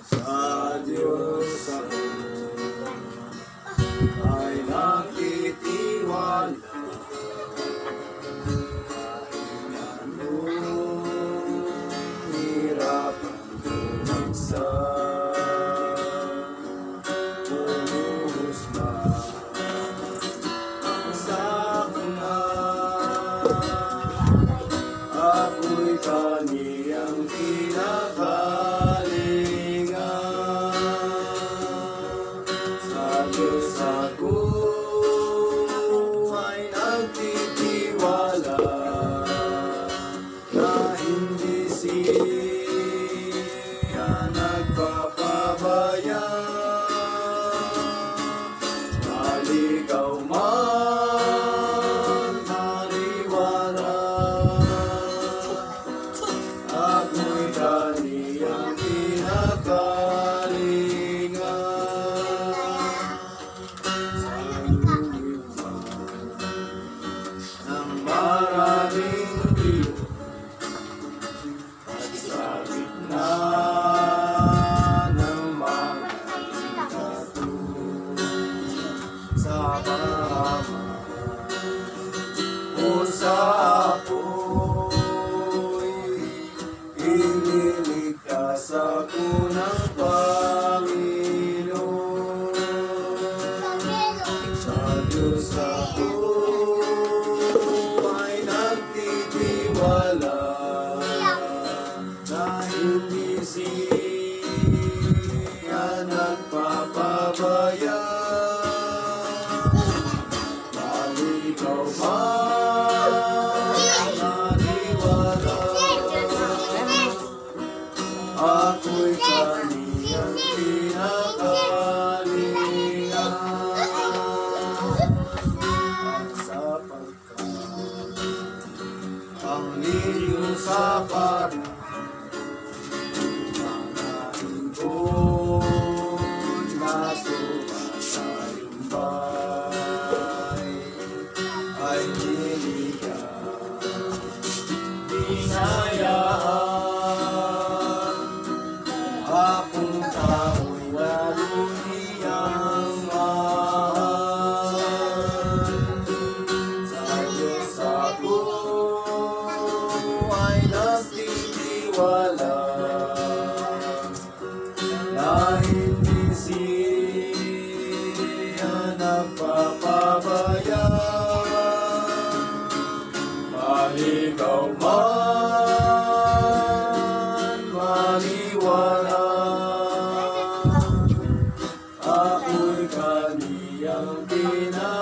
sa Diyos ako ay nakitiwala. Kahit anong hirap ang dumagsak, lubos ba ang sakuna? Ako'y kaniyang pinagalingan. Sa Diyos ako ay nagtitiwala, na hindi siya nagpapabaya. Maligaw man, maliwanag, ako'y kaniyang pinagalingan. Ng maraming rio at sa gitna ng mga katulad sa pahaman o sa apoy, ililigtas ako ng Panginoon. Sa Diyos ako ay nagtitiwala, na hindi siya nagpapabaya. Maligaw man, maliwanag, ako'y kaniyang pinagalingan. At sapagkat ang liyo sa parang mga ibon na sumasayumbay ay niligaw, hinayaan akong tao'y lalo niyang mahal. Sa Diyos ako ay nagtitiwala, na hindi siya nagpapabaya. Maligaw man, maliwanag, ako'y kaniyang pinagalingan.